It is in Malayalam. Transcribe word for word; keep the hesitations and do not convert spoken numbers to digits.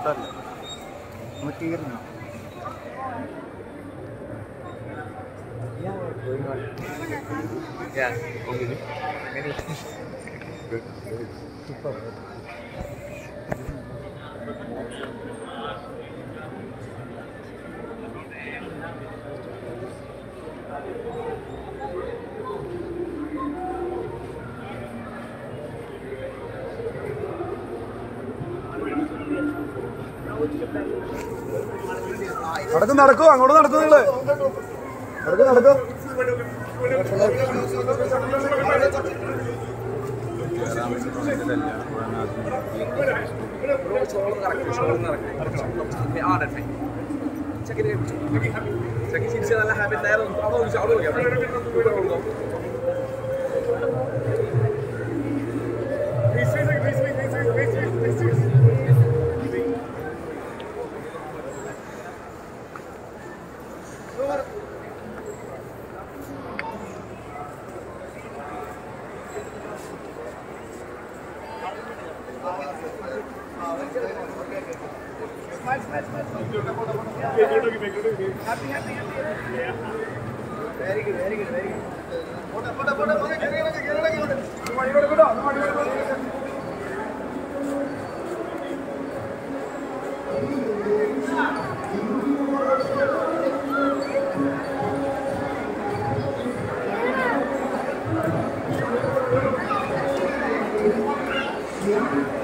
ഇഷ്ടമല്ല നൂറ്റിയിരുന്നോ Yeah, okay. Many. Good. Super. നടക്കും നടക്കും അങ്ങോട്ട് നടക്കും നിങ്ങള് നടക്കും നടക്കും Happy, happy, happy. Yeah. Very good, very good, very good. Photo, photo, photo, photo. Get it, get it, get it, get it. Somebody go to go down. Somebody go to go down. Yeah.